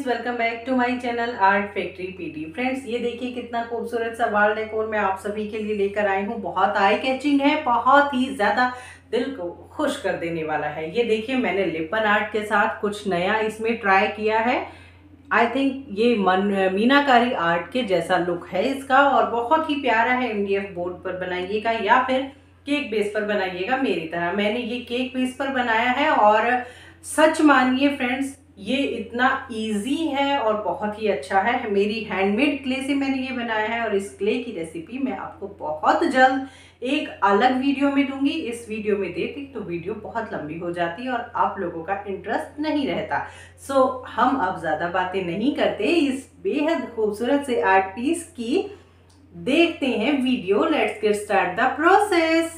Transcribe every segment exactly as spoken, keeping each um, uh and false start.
Friends, welcome back to my channel art factory PT. Friends, ये देखिए कितना खूबसूरत सा वॉल डेकोर मैं आप सभी के लिए लेकर आई हूँ। बहुत आई कैचिंग है, बहुत ही ज़्यादा दिल को खुश कर देने वाला है। ये देखिए, मैंने लिपन आर्ट के साथ कुछ नया इसमें ट्राई किया है। आई थिंक ये मन मीनाकारी आर्ट के जैसा लुक है इसका और बहुत ही प्यारा है। एमडीएफ बोर्ड पर बनाइएगा या फिर केक बेस पर बनाइएगा। मेरी तरह मैंने ये केक बेस पर बनाया है और सच मानिए फ्रेंड्स, ये इतना इजी है और बहुत ही अच्छा है। मेरी हैंडमेड क्ले से मैंने ये बनाया है और इस क्ले की रेसिपी मैं आपको बहुत जल्द एक अलग वीडियो में दूंगी। इस वीडियो में देती तो वीडियो बहुत लंबी हो जाती और आप लोगों का इंटरेस्ट नहीं रहता। सो so, हम अब ज़्यादा बातें नहीं करते, इस बेहद खूबसूरत से आर्ट पीस की देखते हैं video. Let's get start the process.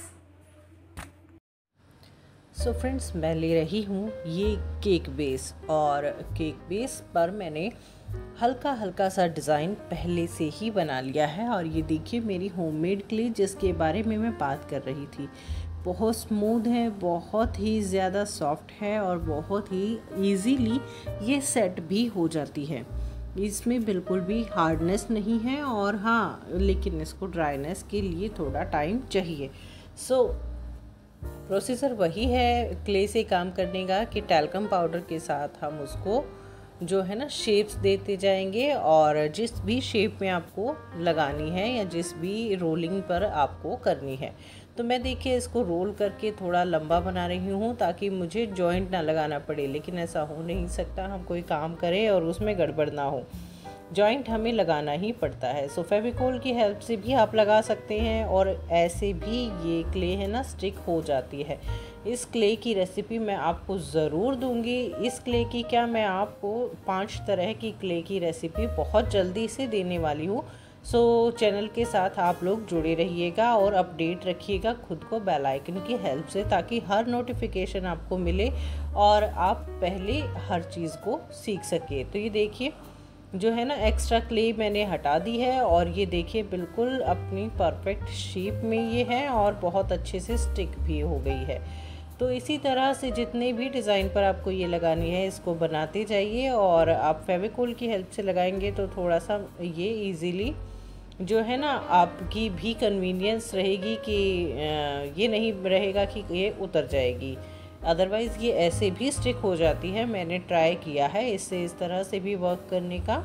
So so friends, मैं ले रही हूँ ये केक बेस और केक बेस पर मैंने हल्का हल्का सा डिज़ाइन पहले से ही बना लिया है। और ये देखिए मेरी होममेड क्ले जिसके बारे में मैं बात कर रही थी, बहुत स्मूथ है, बहुत ही ज़्यादा सॉफ्ट है और बहुत ही इजीली ये सेट भी हो जाती है। इसमें बिल्कुल भी हार्डनेस नहीं है और हाँ, लेकिन इसको ड्राइनेस के लिए थोड़ा टाइम चाहिए। सो so, प्रोसीजर वही है क्ले से काम करने का कि टैल्कम पाउडर के साथ हम उसको जो है ना शेप्स देते जाएंगे और जिस भी शेप में आपको लगानी है या जिस भी रोलिंग पर आपको करनी है। तो मैं देखिए इसको रोल करके थोड़ा लंबा बना रही हूँ ताकि मुझे जॉइंट ना लगाना पड़े, लेकिन ऐसा हो नहीं सकता, हम कोई काम करें और उसमें गड़बड़ ना हो, जॉइंट हमें लगाना ही पड़ता है। सो फेविकोल की हेल्प से भी आप लगा सकते हैं और ऐसे भी ये क्ले है ना स्टिक हो जाती है। इस क्ले की रेसिपी मैं आपको ज़रूर दूंगी। इस क्ले की क्या, मैं आपको पांच तरह की क्ले की रेसिपी बहुत जल्दी से देने वाली हूँ। सो चैनल के साथ आप लोग जुड़े रहिएगा और अपडेट रखिएगा खुद को बेल आइकन की हेल्प से, ताकि हर नोटिफिकेशन आपको मिले और आप पहले हर चीज़ को सीख सके। तो ये देखिए जो है ना एक्स्ट्रा क्ले मैंने हटा दी है और ये देखिए बिल्कुल अपनी परफेक्ट शेप में ये है और बहुत अच्छे से स्टिक भी हो गई है। तो इसी तरह से जितने भी डिज़ाइन पर आपको ये लगानी है इसको बनाते जाइए और आप फेविकोल की हेल्प से लगाएंगे तो थोड़ा सा ये इजीली जो है ना आपकी भी कन्वीनियंस रहेगी कि ये नहीं रहेगा कि ये उतर जाएगी, अदरवाइज़ ये ऐसे भी स्टिक हो जाती है। मैंने ट्राई किया है इससे इस तरह से भी वर्क करने का,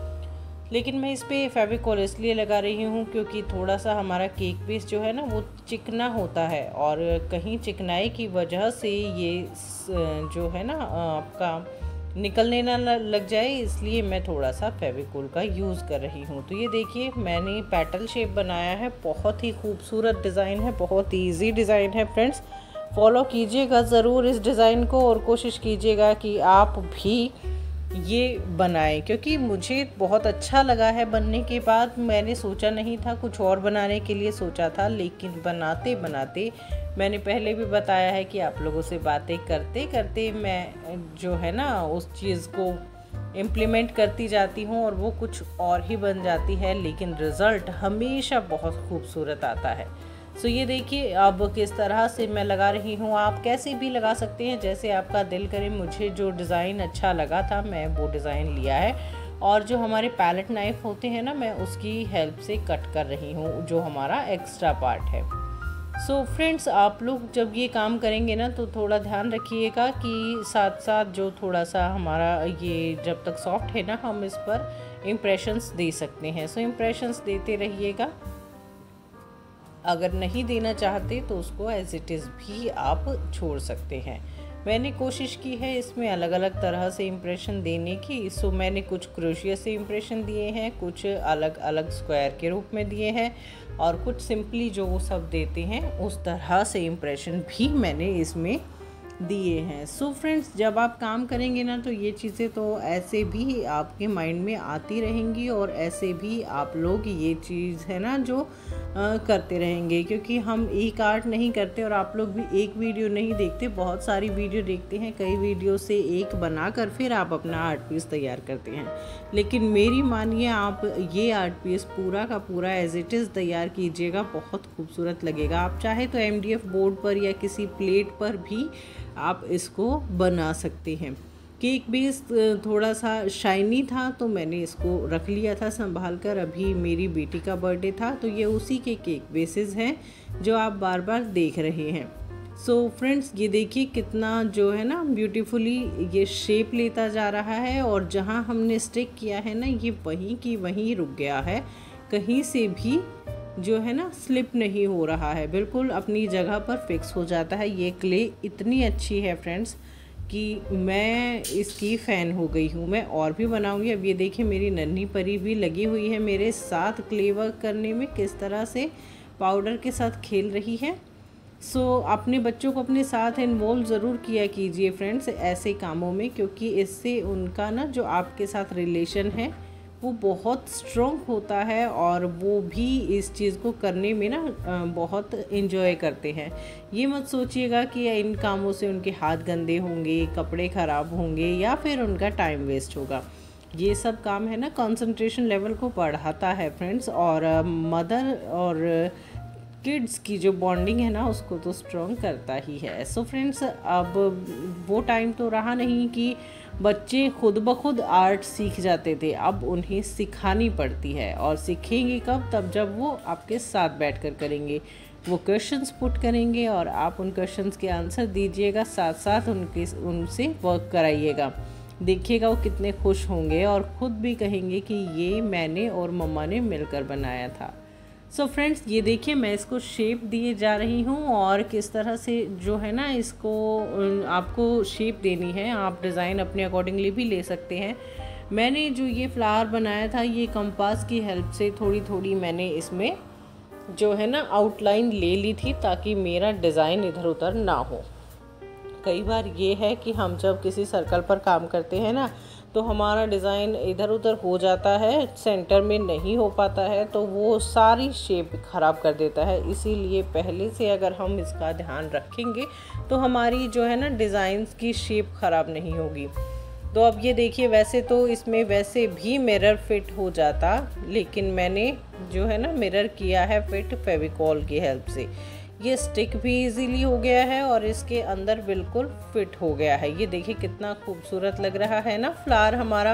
लेकिन मैं इस पर फेविकोल इसलिए लगा रही हूँ क्योंकि थोड़ा सा हमारा केक बेस जो है ना वो चिकना होता है और कहीं चिकनाई की वजह से ये जो है ना आपका निकलने ना लग जाए, इसलिए मैं थोड़ा सा फेविकोल का यूज़ कर रही हूँ। तो ये देखिए मैंने पेटल शेप बनाया है, बहुत ही खूबसूरत डिज़ाइन है, बहुत ईजी डिज़ाइन है। फ्रेंड्स, फॉलो कीजिएगा ज़रूर इस डिज़ाइन को और कोशिश कीजिएगा कि आप भी ये बनाएं, क्योंकि मुझे बहुत अच्छा लगा है बनने के बाद। मैंने सोचा नहीं था, कुछ और बनाने के लिए सोचा था, लेकिन बनाते बनाते मैंने पहले भी बताया है कि आप लोगों से बातें करते करते मैं जो है ना उस चीज़ को इम्प्लीमेंट करती जाती हूँ और वो कुछ और ही बन जाती है, लेकिन रिज़ल्ट हमेशा बहुत खूबसूरत आता है। सो ये देखिए अब किस तरह से मैं लगा रही हूँ, आप कैसे भी लगा सकते हैं जैसे आपका दिल करे। मुझे जो डिज़ाइन अच्छा लगा था मैं वो डिज़ाइन लिया है और जो हमारे पैलेट नाइफ होते हैं ना मैं उसकी हेल्प से कट कर रही हूँ जो हमारा एक्स्ट्रा पार्ट है। सो so फ्रेंड्स, आप लोग जब ये काम करेंगे ना तो थोड़ा ध्यान रखिएगा कि साथ साथ जो थोड़ा सा हमारा ये जब तक सॉफ्ट है ना हम इस पर इम्प्रेशंस दे सकते हैं। सो so इम्प्रेशंस देते रहिएगा, अगर नहीं देना चाहते तो उसको एज इट इज़ भी आप छोड़ सकते हैं। मैंने कोशिश की है इसमें अलग अलग तरह से इम्प्रेशन देने की। सो मैंने कुछ क्रोशिया से इम्प्रेशन दिए हैं, कुछ अलग अलग स्क्वायर के रूप में दिए हैं और कुछ सिंपली जो वो सब देते हैं उस तरह से इम्प्रेशन भी मैंने इसमें दिए हैं। सो फ्रेंड्स, जब आप काम करेंगे ना तो ये चीज़ें तो ऐसे भी आपके माइंड में आती रहेंगी और ऐसे भी आप लोग ये चीज़ है ना जो आ, करते रहेंगे, क्योंकि हम एक आर्ट नहीं करते और आप लोग भी एक वीडियो नहीं देखते, बहुत सारी वीडियो देखते हैं। कई वीडियो से एक बनाकर फिर आप अपना आर्ट पीस तैयार करते हैं, लेकिन मेरी मानिए आप ये आर्ट पीस पूरा का पूरा एज इट इज़ तैयार कीजिएगा, बहुत खूबसूरत लगेगा। आप चाहे तो एम डी एफ बोर्ड पर या किसी प्लेट पर भी आप इसको बना सकते हैं। केक बेस थोड़ा सा शाइनी था तो मैंने इसको रख लिया था संभाल कर। अभी मेरी बेटी का बर्थडे था तो ये उसी के केक बेसेस हैं जो आप बार बार देख रहे हैं। सो so फ्रेंड्स, ये देखिए कितना जो है ना ब्यूटीफुली ये शेप लेता जा रहा है, और जहाँ हमने स्टिक किया है ना ये वहीं की वहीं रुक गया है, कहीं से भी जो है ना स्लिप नहीं हो रहा है, बिल्कुल अपनी जगह पर फिक्स हो जाता है। ये क्ले इतनी अच्छी है फ्रेंड्स कि मैं इसकी फ़ैन हो गई हूँ। मैं और भी बनाऊँगी। अब ये देखिए मेरी नन्ही परी भी लगी हुई है मेरे साथ क्ले वर्क करने में, किस तरह से पाउडर के साथ खेल रही है। सो so, अपने बच्चों को अपने साथ इन्वॉल्व ज़रूर किया कीजिए फ्रेंड्स ऐसे कामों में, क्योंकि इससे उनका ना जो आपके साथ रिलेशन है वो बहुत स्ट्रॉन्ग होता है, और वो भी इस चीज़ को करने में ना बहुत इन्जॉय करते हैं। ये मत सोचिएगा कि इन कामों से उनके हाथ गंदे होंगे, कपड़े ख़राब होंगे या फिर उनका टाइम वेस्ट होगा। ये सब काम है ना कंसंट्रेशन लेवल को बढ़ाता है फ्रेंड्स, और मदर और किड्स की जो बॉन्डिंग है ना उसको तो स्ट्रॉन्ग करता ही है। सो so फ्रेंड्स, अब वो टाइम तो रहा नहीं कि बच्चे खुद ब खुद आर्ट सीख जाते थे, अब उन्हें सिखानी पड़ती है। और सीखेंगे कब? तब जब वो आपके साथ बैठकर करेंगे, वो क्वेश्चंस पुट करेंगे और आप उन क्वेश्चंस के आंसर दीजिएगा, साथ साथ उनके उनसे वर्क कराइएगा। देखिएगा वो कितने खुश होंगे और ख़ुद भी कहेंगे कि ये मैंने और मम्मा ने मिलकर बनाया था। सो so फ्रेंड्स, ये देखिए मैं इसको शेप दिए जा रही हूँ, और किस तरह से जो है ना इसको आपको शेप देनी है। आप डिज़ाइन अपने अकॉर्डिंगली भी ले सकते हैं। मैंने जो ये फ्लावर बनाया था ये कंपास की हेल्प से थोड़ी थोड़ी मैंने इसमें जो है ना आउटलाइन ले ली थी, ताकि मेरा डिज़ाइन इधर उधर ना हो। कई बार ये है कि हम जब किसी सर्कल पर काम करते हैं ना तो हमारा डिज़ाइन इधर उधर हो जाता है, सेंटर में नहीं हो पाता है, तो वो सारी शेप ख़राब कर देता है। इसीलिए पहले से अगर हम इसका ध्यान रखेंगे तो हमारी जो है ना डिज़ाइंस की शेप ख़राब नहीं होगी। तो अब ये देखिए, वैसे तो इसमें वैसे भी मिरर फिट हो जाता, लेकिन मैंने जो है ना मिरर किया है फिट फेविकॉल की हेल्प से। ये स्टिक भी इजीली हो गया है और इसके अंदर बिल्कुल फिट हो गया है। ये देखिए कितना खूबसूरत लग रहा है ना फ्लावर हमारा।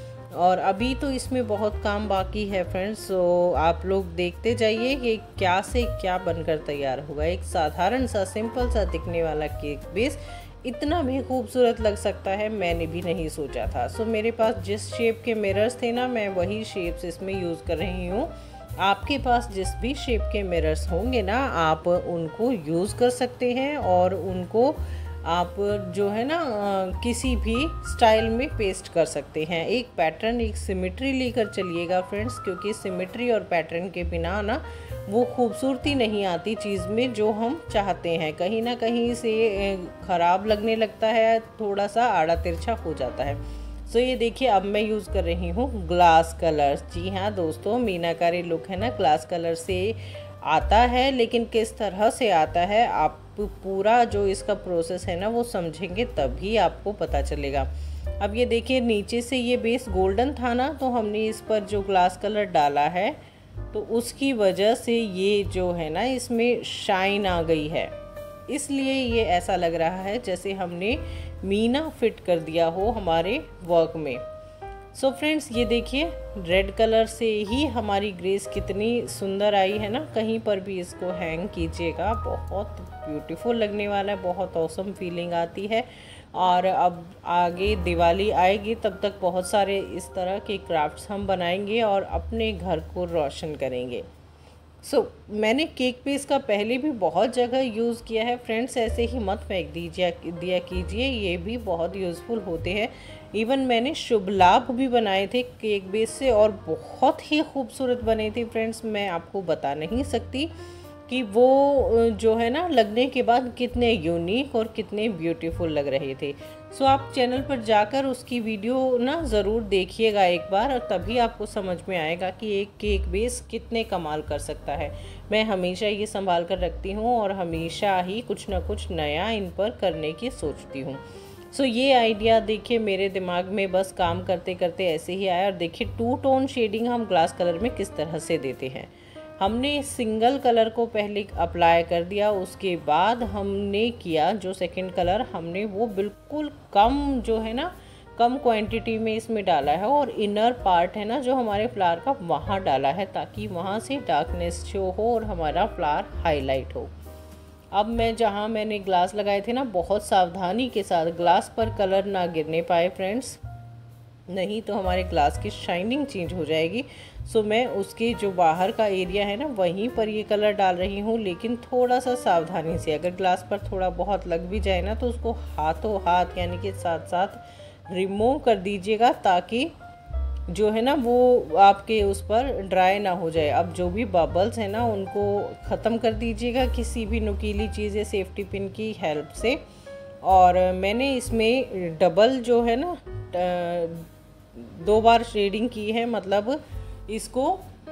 और अभी तो इसमें बहुत काम बाकी है फ्रेंड्स, सो आप लोग देखते जाइए कि क्या से क्या बनकर तैयार होगा। एक साधारण सा सिंपल सा दिखने वाला केक बेस इतना भी खूबसूरत लग सकता है, मैंने भी नहीं सोचा था। सो मेरे पास जिस शेप के मिरर्स थे ना, मैं वही शेप्स इसमें यूज़ कर रही हूँ। आपके पास जिस भी शेप के मिरर्स होंगे ना, आप उनको यूज़ कर सकते हैं और उनको आप जो है ना किसी भी स्टाइल में पेस्ट कर सकते हैं। एक पैटर्न, एक सिमेट्री लेकर चलिएगा फ्रेंड्स, क्योंकि सिमेट्री और पैटर्न के बिना ना वो खूबसूरती नहीं आती चीज़ में जो हम चाहते हैं। कहीं ना कहीं से ख़राब लगने लगता है, थोड़ा सा आड़ा तिरछा हो जाता है। सो so, ये देखिए अब मैं यूज़ कर रही हूँ ग्लास कलर्स। जी हाँ दोस्तों, मीनाकारी लुक है ना ग्लास कलर से आता है, लेकिन किस तरह से आता है आप पूरा जो इसका प्रोसेस है ना वो समझेंगे तभी आपको पता चलेगा। अब ये देखिए नीचे से ये बेस गोल्डन था ना, तो हमने इस पर जो ग्लास कलर डाला है तो उसकी वजह से ये जो है ना इसमें शाइन आ गई है, इसलिए ये ऐसा लग रहा है जैसे हमने मीना फिट कर दिया हो हमारे वर्क में। सो so फ्रेंड्स, ये देखिए रेड कलर से ही हमारी ग्रेस कितनी सुंदर आई है ना। कहीं पर भी इसको हैंग कीजिएगा, बहुत ब्यूटीफुल लगने वाला है, बहुत ऑसम फीलिंग आती है। और अब आगे दिवाली आएगी, तब तक बहुत सारे इस तरह के क्राफ्ट्स हम बनाएंगे और अपने घर को रोशन करेंगे। सो so, मैंने केक बेस का पहले भी बहुत जगह यूज़ किया है फ्रेंड्स, ऐसे ही मत फेंक दीजिए दिया कीजिए, ये भी बहुत यूज़फुल होते हैं। इवन मैंने शुभ लाभ भी बनाए थे केक बेस से और बहुत ही खूबसूरत बने थे फ्रेंड्स। मैं आपको बता नहीं सकती कि वो जो है ना लगने के बाद कितने यूनिक और कितने ब्यूटीफुल लग रहे थे। सो आप चैनल पर जाकर उसकी वीडियो ना ज़रूर देखिएगा एक बार, और तभी आपको समझ में आएगा कि एक केक बेस कितने कमाल कर सकता है। मैं हमेशा ये संभाल कर रखती हूँ और हमेशा ही कुछ ना कुछ नया इन पर करने की सोचती हूँ। सो ये आइडिया देखिए मेरे दिमाग में बस काम करते करते ऐसे ही आया। और देखिए टू टोन शेडिंग हम ग्लास कलर में किस तरह से देते हैं। हमने सिंगल कलर को पहले अप्लाई कर दिया, उसके बाद हमने किया जो सेकंड कलर हमने वो बिल्कुल कम जो है ना कम क्वांटिटी में इसमें डाला है और इनर पार्ट है ना जो हमारे फ्लावर का वहाँ डाला है, ताकि वहाँ से डार्कनेस शो हो और हमारा फ्लावर हाईलाइट हो। अब मैं जहाँ मैंने ग्लास लगाए थे ना, बहुत सावधानी के साथ ग्लास पर कलर ना गिरने पाए फ्रेंड्स, नहीं तो हमारे ग्लास की शाइनिंग चेंज हो जाएगी। सो मैं उसके जो बाहर का एरिया है ना वहीं पर ये कलर डाल रही हूँ, लेकिन थोड़ा सा सावधानी से। अगर ग्लास पर थोड़ा बहुत लग भी जाए ना तो उसको हाथों हाथ यानी कि साथ साथ रिमूव कर दीजिएगा, ताकि जो है ना वो आपके उस पर ड्राई ना हो जाए। अब जो भी बबल्स हैं ना उनको ख़त्म कर दीजिएगा किसी भी नुकीली चीज़ या सेफ्टी पिन की हेल्प से। और मैंने इसमें डबल जो है ना दो बार शेडिंग की है, मतलब इसको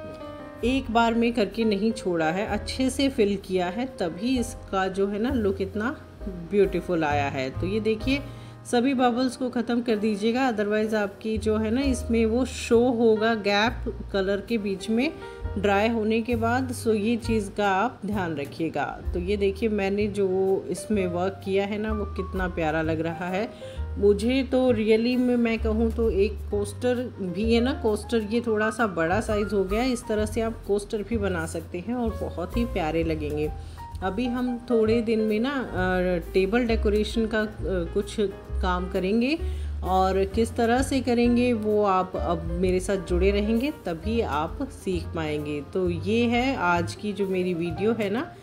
एक बार में करके नहीं छोड़ा है, अच्छे से फिल किया है, तभी इसका जो है ना लुक इतना ब्यूटीफुल आया है। तो ये देखिए सभी बबल्स को ख़त्म कर दीजिएगा, अदरवाइज़ आपकी जो है ना इसमें वो शो होगा गैप कलर के बीच में ड्राई होने के बाद। सो ये चीज़ का आप ध्यान रखिएगा। तो ये देखिए मैंने जो इसमें वर्क किया है ना वो कितना प्यारा लग रहा है मुझे। तो रियली में मैं कहूँ तो एक कोस्टर भी है ना, कोस्टर ये थोड़ा सा बड़ा साइज़ हो गया, इस तरह से आप कोस्टर भी बना सकते हैं और बहुत ही प्यारे लगेंगे। अभी हम थोड़े दिन में ना टेबल डेकोरेशन का कुछ काम करेंगे, और किस तरह से करेंगे वो आप अब मेरे साथ जुड़े रहेंगे तभी आप सीख पाएंगे। तो ये है आज की जो मेरी वीडियो है ना,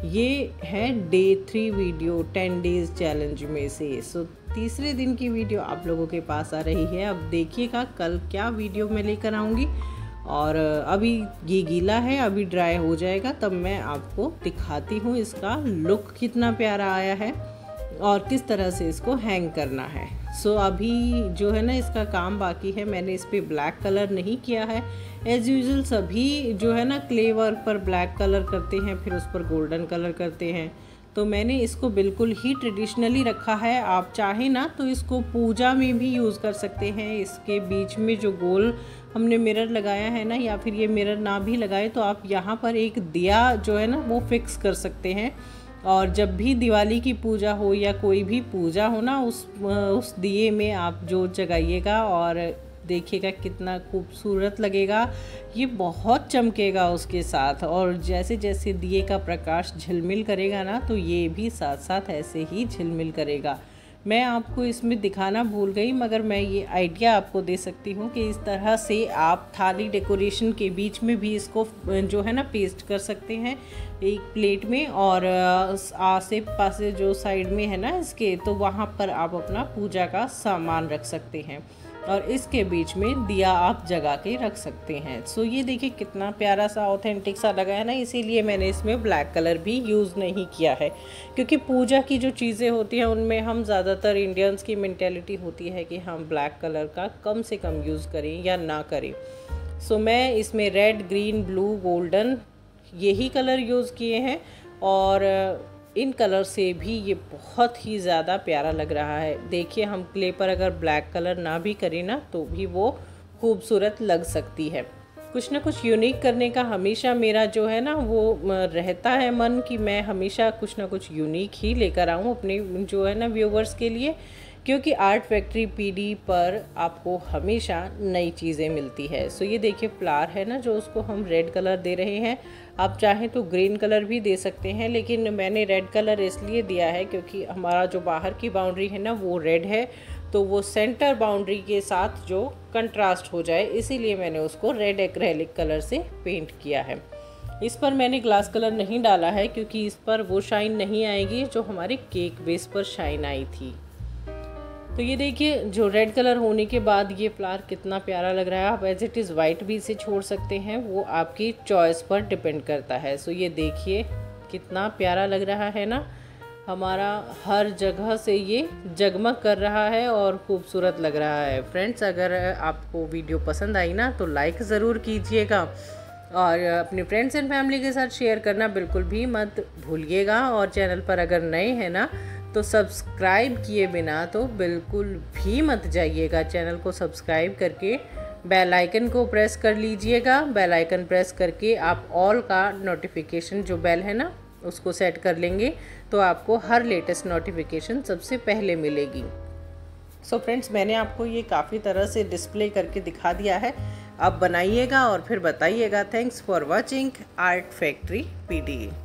ये है day three video ten days challenge में से। सो तीसरे दिन की वीडियो आप लोगों के पास आ रही है। अब देखिएगा कल क्या वीडियो मैं लेकर आऊँगी। और अभी ये गीला है, अभी ड्राई हो जाएगा तब मैं आपको दिखाती हूँ इसका लुक कितना प्यारा आया है और किस तरह से इसको हैंग करना है। सो so, अभी जो है ना इसका काम बाकी है। मैंने इस पर ब्लैक कलर नहीं किया है, एज़ यूजुअल सभी जो है ना क्ले वर्क पर ब्लैक कलर करते हैं, फिर उस पर गोल्डन कलर करते हैं। तो मैंने इसको बिल्कुल ही ट्रेडिशनली रखा है। आप चाहें ना तो इसको पूजा में भी यूज़ कर सकते हैं। इसके बीच में जो गोल हमने मिरर लगाया है ना, या फिर ये मिरर ना भी लगाए तो आप यहाँ पर एक दिया जो है ना वो फिक्स कर सकते हैं। और जब भी दिवाली की पूजा हो या कोई भी पूजा हो ना, उस उस दिए में आप जोत जगाइएगा और देखिएगा कितना खूबसूरत लगेगा। ये बहुत चमकेगा उसके साथ, और जैसे जैसे दिए का प्रकाश झिलमिल करेगा ना तो ये भी साथ साथ ऐसे ही झिलमिल करेगा। मैं आपको इसमें दिखाना भूल गई, मगर मैं ये आइडिया आपको दे सकती हूँ कि इस तरह से आप थाली डेकोरेशन के बीच में भी इसको जो है ना पेस्ट कर सकते हैं एक प्लेट में, और आसे पासे जो साइड में है ना इसके, तो वहाँ पर आप अपना पूजा का सामान रख सकते हैं और इसके बीच में दिया आप जगा के रख सकते हैं। सो ये देखिए कितना प्यारा सा ऑथेंटिक सा लगा है ना, इसीलिए मैंने इसमें ब्लैक कलर भी यूज़ नहीं किया है, क्योंकि पूजा की जो चीज़ें होती हैं उनमें हम ज़्यादातर इंडियंस की मेंटेलिटी होती है कि हम ब्लैक कलर का कम से कम यूज़ करें या ना करें। सो मैं इसमें रेड, ग्रीन, ब्लू, गोल्डन यही कलर यूज़ किए हैं, और इन कलर से भी ये बहुत ही ज़्यादा प्यारा लग रहा है। देखिए हम क्ले पर अगर ब्लैक कलर ना भी करें ना तो भी वो खूबसूरत लग सकती है। कुछ ना कुछ यूनिक करने का हमेशा मेरा जो है ना वो रहता है मन कि मैं हमेशा कुछ ना कुछ यूनिक ही लेकर आऊँ अपने जो है ना व्यूवर्स के लिए, क्योंकि आर्ट फैक्ट्री पीडी पर आपको हमेशा नई चीज़ें मिलती है। सो ये देखिए फ्लावर है ना जो उसको हम रेड कलर दे रहे हैं। आप चाहें तो ग्रीन कलर भी दे सकते हैं, लेकिन मैंने रेड कलर इसलिए दिया है क्योंकि हमारा जो बाहर की बाउंड्री है ना वो रेड है, तो वो सेंटर बाउंड्री के साथ जो कंट्रास्ट हो जाए, इसीलिए मैंने उसको रेड एक्रेलिक कलर से पेंट किया है। इस पर मैंने ग्लास कलर नहीं डाला है क्योंकि इस पर वो शाइन नहीं आएगी जो हमारे केक बेस पर शाइन आई थी। तो ये देखिए जो रेड कलर होने के बाद ये फ्लावर कितना प्यारा लग रहा है। आप एज इट इज़ वाइट भी इसे छोड़ सकते हैं, वो आपकी चॉइस पर डिपेंड करता है। सो ये देखिए कितना प्यारा लग रहा है ना, हमारा हर जगह से ये जगमग कर रहा है और खूबसूरत लग रहा है। फ्रेंड्स अगर आपको वीडियो पसंद आई ना तो लाइक ज़रूर कीजिएगा, और अपने फ्रेंड्स एंड फैमिली के साथ शेयर करना बिल्कुल भी मत भूलिएगा। और चैनल पर अगर नए हैं ना तो सब्सक्राइब किए बिना तो बिल्कुल भी मत जाइएगा। चैनल को सब्सक्राइब करके बेल आइकन को प्रेस कर लीजिएगा। बेल आइकन प्रेस करके आप ऑल का नोटिफिकेशन जो बेल है ना उसको सेट कर लेंगे तो आपको हर लेटेस्ट नोटिफिकेशन सबसे पहले मिलेगी। सो फ्रेंड्स, मैंने आपको ये काफ़ी तरह से डिस्प्ले करके दिखा दिया है। आप बनाइएगा और फिर बताइएगा। Thanks for watching art factory PD.